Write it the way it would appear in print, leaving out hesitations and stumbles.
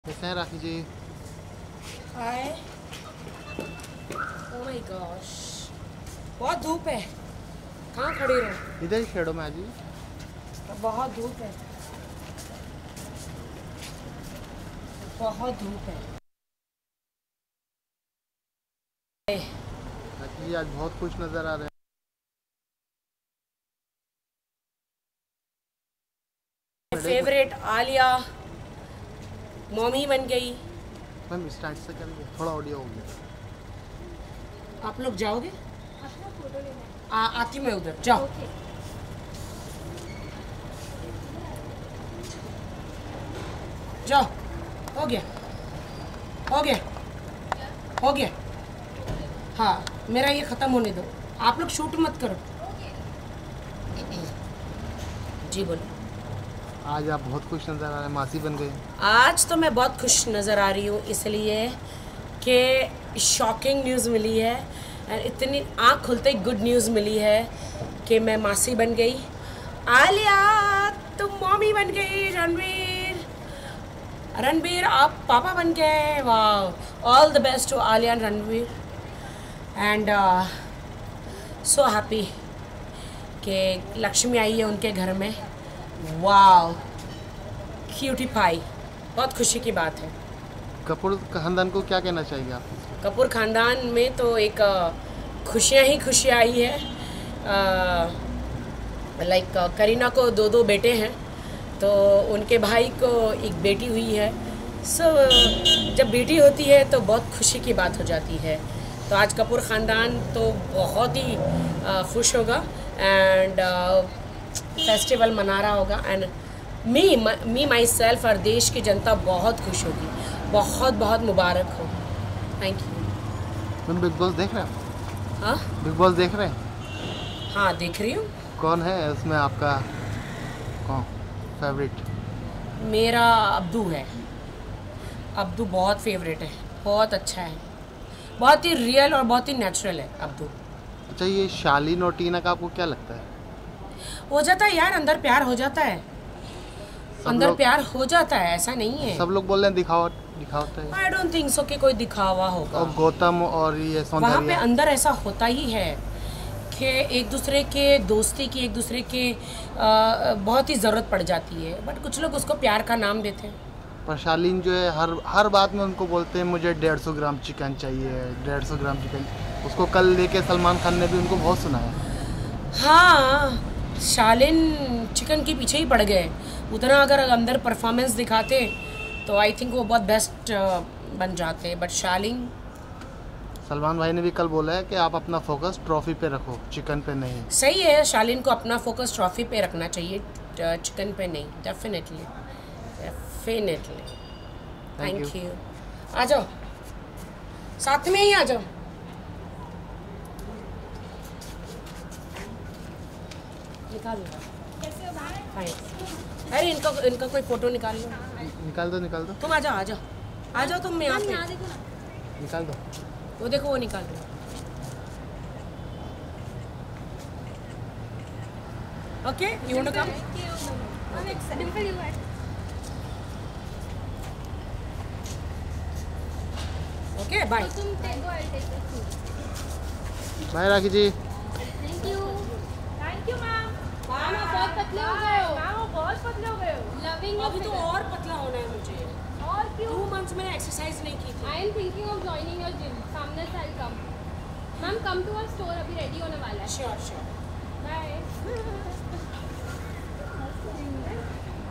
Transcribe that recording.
कैसे हैं राखी जी? हाय। Oh my gosh, बहुत धूप है। कहाँ खड़ी रहो? इधर ही शेडो में आ जी। बहुत धूप है, बहुत धूप है। राखी जी आज बहुत खुश नज़र आ रहे हैं। फेवरेट आलिया मॉमी बन गई। मैम स्टार्ट से करेंगे, थोड़ा ऑडियो हो गया। आप लोग जाओगे? आती मैं उधर, जाओ। जाओ, हो गया, हो गया, हो गया। हाँ, मेरा ये ख़त्म होने दो, आप लोग शूट मत करो। जी बोलो। आज आप बहुत खुश नज़र आ रहे हैं, मासी बन गए। आज तो मैं बहुत खुश नज़र आ रही हूँ इसलिए कि शॉकिंग न्यूज़ मिली है और इतनी आँख खुलते ही गुड न्यूज़ मिली है कि मैं मासी बन गई। आलिया तुम मॉमी बन गई। रणवीर आप पापा बन गए। वाह, all the best to Alia and Ranveer and so happy कि लक्ष्मी आई है उनके घर में। वाह, क्यूटी पाई, बहुत खुशी की बात है। कपूर खानदान को क्या कहना चाहिए आप? कपूर खानदान में तो एक खुशियाँ ही खुशियाँ आई है। लाइक करीना को दो बेटे हैं, तो उनके भाई को एक बेटी हुई है। सो जब बेटी होती है तो बहुत खुशी की बात हो जाती है। तो आज कपूर ख़ानदान तो बहुत ही खुश होगा एंड फेस्टिवल मना रहा होगा एंड मी माई सेल्फ और देश की जनता बहुत खुश होगी। बहुत बहुत मुबारक हो। Thank you. तुम बिग बॉस देख रहे हो? हाँ, बिग बॉस देख रहे हैं? हाँ देख रही हूँ। कौन है उसमें आपका कौन फेवरेट? मेरा अब्दू है। अब्दू बहुत फेवरेट है, बहुत अच्छा है, बहुत ही रियल और बहुत ही नेचुरल है अब्दू। अच्छा, ये शालीन और टीना का आपको क्या लगता है? हो जाता है यार, अंदर प्यार हो जाता है, अंदर प्यार हो जाता है, ऐसा नहीं है। सब लोग बोल रहे हैं दिखावट है। आई डोंट थिंक सो कि कोई दिखावा होगा। और गौतम और ये सौंदर्य वहाँ पे अंदर ऐसा होता ही है कि एक दूसरे के दोस्ती की, एक दूसरे के बहुत ही ज़रूरत पड़ जाती है, बट कुछ लोग उसको प्यार का नाम देते हैं। पर शालीन जो है हर बात में उनको बोलते हैं मुझे 150 ग्राम चिकन चाहिए, 150 ग्राम चिकन। उसको कल लेके सलमान खान ने भी उनको बहुत सुनाया। हाँ, शालीन चिकन के पीछे ही पड़ गए। उतना अगर अंदर परफॉर्मेंस दिखाते तो आई थिंक वो बहुत बेस्ट बन जाते, बट शालीन। सलमान भाई ने भी कल बोला है कि आप अपना फोकस ट्रॉफी पे रखो, चिकन पे नहीं। सही है, शालीन को अपना फोकस ट्रॉफी पे रखना चाहिए, चिकन पे नहीं। Definitely definitely. Thank you. आ जाओ, साथ में ही आ जाओ। निकाल लो। अरे इनका कोई फोटो निकाल लो। निकाल दो। तुम आ जाओ, आ जाओ तुम यहाँ पे। निकाल दो। वो देखो, वो निकाल दो। Okay, you want to come? Okay, bye. Bye Rakhi ji. Thank you ma'am. Ma'am आप बहुत पतले हो गए हो। मैम आप बहुत पतले हो गए हो। लविंग अभी तो और पतला होना है मुझे। और क्यों? 2 मंथ्स मैंने एक्सरसाइज नहीं की थी। I am thinking of joining your gym. सामने से आई कम। Ma'am come to our store, अभी रेडी होने वाला है। श्योर। बाय।